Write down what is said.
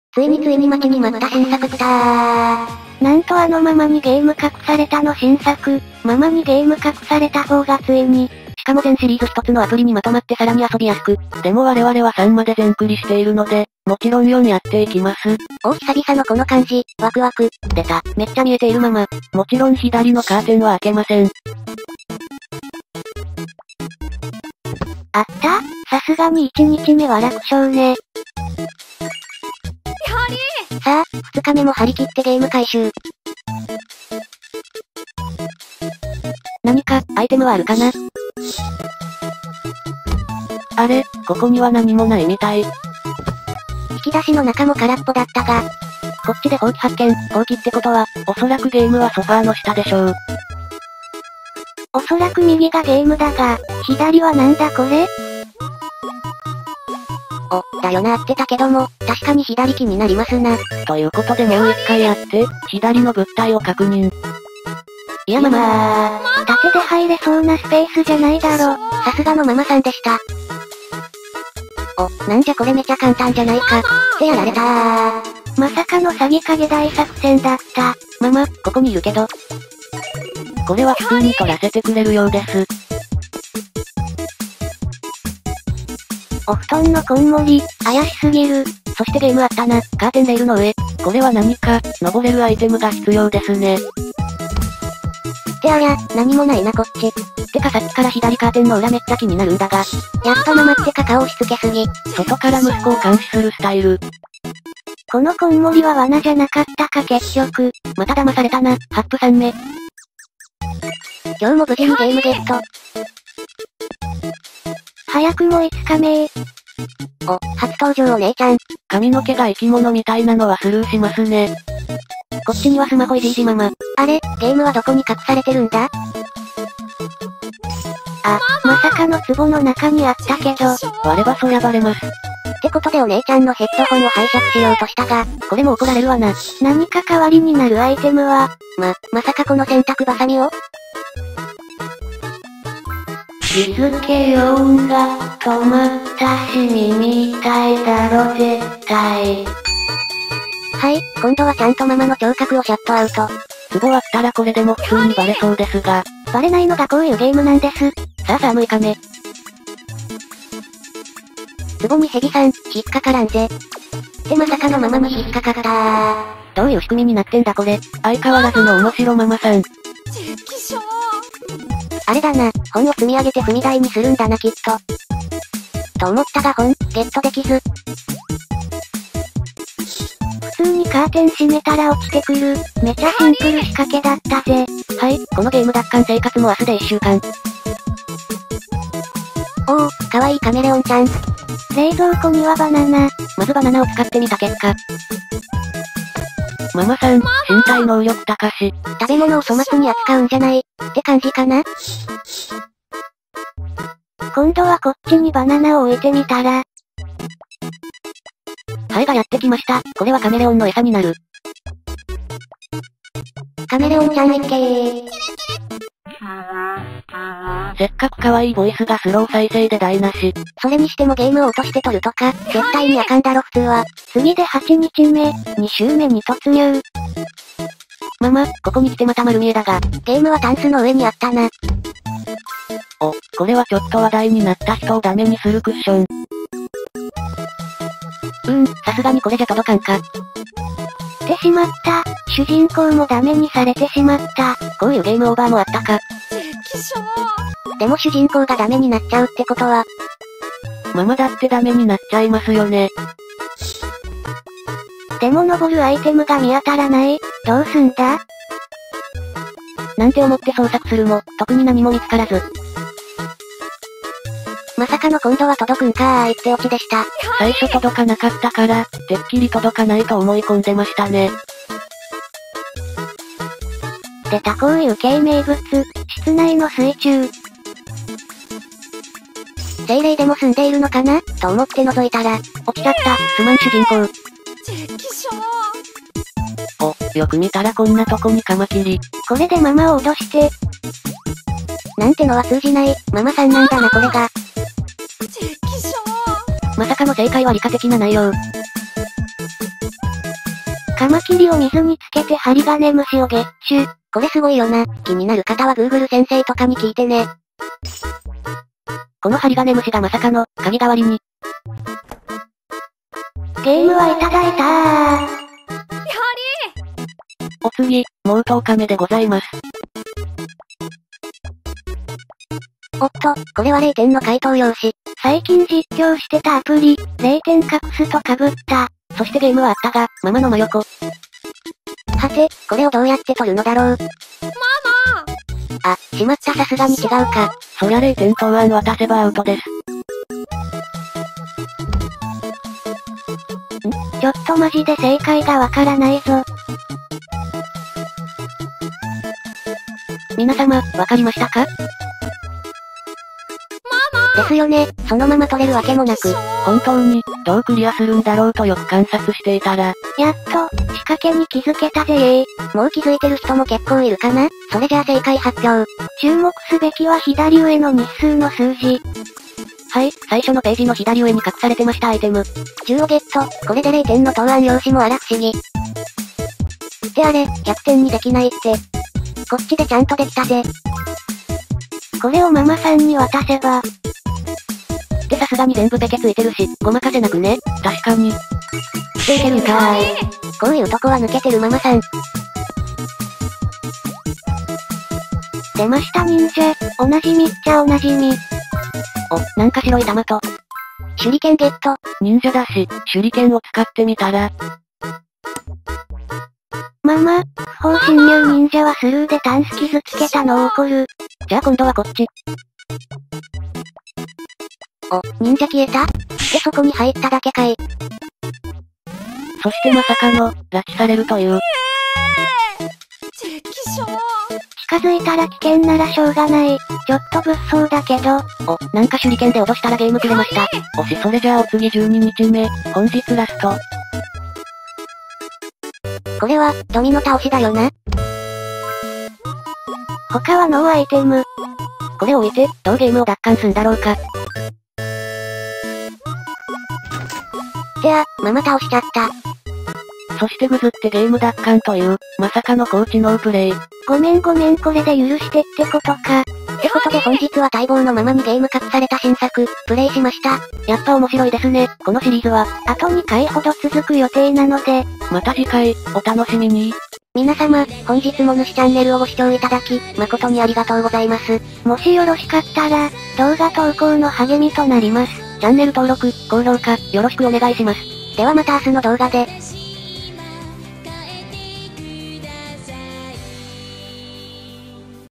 ついに待ちに待った新作来たー。 なんとママにゲーム隠されたの新作、ママにゲーム隠された方がついに、 しかも全シリーズ一つのアプリにまとまってさらに遊びやすく。でも我々は3まで全クリしているので、もちろん4やっていきます。 おー久々のこの感じ、ワクワク。 出た、めっちゃ見えているまま。もちろん左のカーテンは開けません。 あった？さすがに1日目は楽勝ね。 さあ、2日目も張り切ってゲーム回収。 何か、アイテムはあるかな？あれ、ここには何もないみたい。 引き出しの中も空っぽだったが、 こっちでほうき発見。ほうきってことは、おそらくゲームはソファーの下でしょう。 おそらく右がゲームだが、左はなんだこれ？ だよなってたけども、確かに左気になりますな。 ということでもう一回やって、左の物体を確認。いや縦で入れそうなスペースじゃないだろ。 さすがのママさんでした。なんじゃこれめちゃ簡単じゃないか。ってやられたー。 まさかの詐欺影大作戦だった。 ママ、ここにいるけど。これは普通に取らせてくれるようです。 お布団のこんもり、怪しすぎる。 そしてゲームあったな、カーテンレールの上。これは何か、登れるアイテムが必要ですね。 ってありゃ、何もないなこっち。 てかさっきから左カーテンの裏めっちゃ気になるんだが。 やっぱママってか顔押し付けすぎ。 外から息子を監視するスタイル。 このこんもりは罠じゃなかったか結局。 また騙されたな、ハップ3目。 今日も無事にゲームゲット。 早くも5日目初登場お姉ちゃん。 髪の毛が生き物みたいなのはスルーしますね。こっちにはスマホいじいじママ。 あれ、ゲームはどこに隠されてるんだ？ まさかの壺の中にあったけど。 割ればそりゃバレます。 ってことでお姉ちゃんのヘッドホンを拝借しようとしたが、 これも怒られるわな。 何か代わりになるアイテムは、 まさかこの洗濯バサミを？ 日付音が止まったし耳痛いだろ絶対。 はい、今度はちゃんとママの聴覚をシャットアウト。 壺割ったらこれでも普通にバレそうですが。 バレないのがこういうゲームなんです。 さあ6日目。 壺にヘビさん、引っかからんぜ。ってまさかのママに引っかかったー。 どういう仕組みになってんだこれ。相変わらずの面白ママさん。 あれだな、本を積み上げて踏み台にするんだなきっと。と思ったが本、ゲットできず。 普通にカーテン閉めたら落ちてくる、めちゃシンプル仕掛けだったぜ。 はい、このゲーム奪還生活も明日で1週間。 おー、かわいいカメレオンちゃん。 冷蔵庫にはバナナ。 まずバナナを使ってみた結果。ママさん、身体能力高し。 食べ物を粗末に扱うんじゃない、って感じかな？ 今度はこっちにバナナを置いてみたら。 ハエがやってきました。これはカメレオンの餌になる。 カメレオンちゃんいけー。 せっかく可愛いボイスがスロー再生で台無し。 それにしてもゲームを落として取るとか、絶対にあかんだろ普通は。 次で8日目、2週目に突入。 ママ、ここに来てまた丸見えだが。 ゲームはタンスの上にあったな。 お、これはちょっと話題になった人をダメにするクッション。さすがにこれじゃ届かんか。 ってしまった。主人公もダメにされてしまった。 こういうゲームオーバーもあったか。 でも主人公がダメになっちゃうってことは。 ママだってダメになっちゃいますよね。 でも登るアイテムが見当たらない。どうすんだ？ なんて思って捜索するも、特に何も見つからず。 まさかの今度は届くんかーいってオチでした。 最初届かなかったから、てっきり届かないと思い込んでましたね。 出たこういう系名物、室内の水中。 精霊でも住んでいるのかなと思って覗いたら、 落ちちゃった、すまん主人公。お、よく見たらこんなとこにカマキリ。 これでママを脅して。 なんてのは通じない、ママさんなんだなこれが。 まさかの正解は理科的な内容。 カマキリを水につけてハリガネムシをゲッシュ。 これすごいよな。気になる方は Google 先生とかに聞いてね。 このハリガネムシがまさかの、鍵代わりに。 ゲームはいただいたー。 お次、もう10日目でございます。 おっと、これは0点の回答用紙。 最近実況してたアプリ、0点隠すと被った。 そしてゲームはあったが、ママの真横。 はて、これをどうやって取るのだろう。あ、しまった、さすがに違うか。 そりゃ0点答案渡せばアウトです。 ちょっとマジで正解がわからないぞ。 皆様、わかりましたか？ ですよね、そのまま取れるわけもなく。 本当に、どうクリアするんだろうとよく観察していたら。 やっと、仕掛けに気づけたぜー。 もう気づいてる人も結構いるかな？それじゃあ正解発表。 注目すべきは左上の日数の数字。 はい、最初のページの左上に隠されてましたアイテム。 10をゲット、これで0点の答案用紙もあら不思議。ってあれ、100点にできないって。こっちでちゃんとできたぜ。 これをママさんに渡せば。 でさすがに全部ペケついてるし、ごまかせなくね。確かに。 していけるんかーい。こういうとこは抜けてるママさん。 出ました忍者、おなじみっちゃおなじみ。 お、なんか白い玉と。 手裏剣ゲット。 忍者だし、手裏剣を使ってみたら。 ママ、不法侵入忍者はスルーでタンス傷つけたのを怒る。 じゃあ今度はこっち。 お、忍者消えた？でそこに入っただけかい。 そしてまさかの、拉致されるという。 近づいたら危険ならしょうがない。ちょっと物騒だけど。 お、なんか手裏剣で脅したらゲームくれました。おしそれじゃあお次12日目、本日ラスト。 これは、ドミノ倒しだよな。 他はノーアイテム。 これを置いて、どうゲームを奪還すんだろうか。 じゃあ、ママ倒しちゃった。 そしてぐずってゲーム奪還という、まさかの高知ノープレイ。 ごめんこれで許してってことか。 ってことで本日は待望のままにゲーム隠された新作、プレイしました。 やっぱ面白いですね、このシリーズは。 あと2回ほど続く予定なので。 また次回、お楽しみに。 皆様、本日も主チャンネルをご視聴いただき、誠にありがとうございます。 もしよろしかったら、動画投稿の励みとなります。 チャンネル登録、高評価、よろしくお願いします。 ではまた明日の動画で。